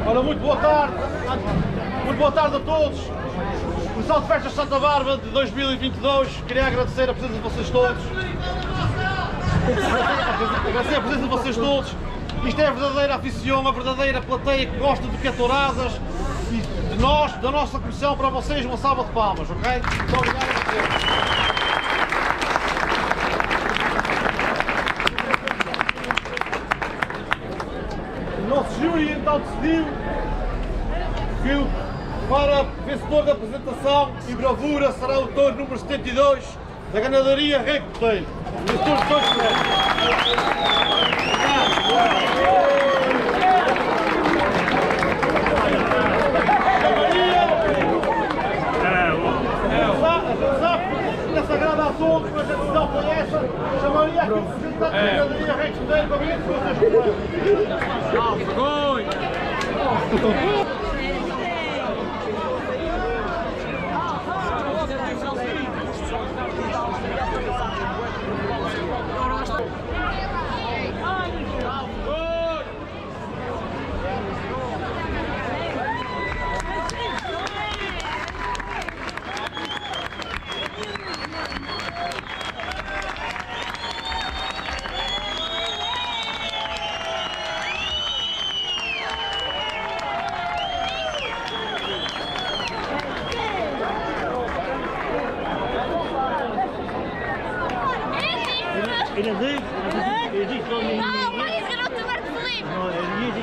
Ora, muito boa tarde a todos. O Salão de Festas Santa Bárbara de 2022, queria agradecer a presença de vocês todos. Agradecer a presença de vocês todos. Isto é a verdadeira aficião, a verdadeira plateia que gosta do que é touradas. E de nós, da nossa comissão, para vocês, uma salva de palmas, ok? Muito obrigado a vocês. O nosso júri então decidiu que para vencedor da apresentação e bravura será o touro número 72 da ganaderia Rei Corteiro. Vencedor de dois Essa agrada a todos, mas a decisão foi essa. Chamaria aqui o representante da ganaderia Rei Corteiro para ver se vocês escolhem. Ele é dele? Não, mas esse garoto é Marco Felipe.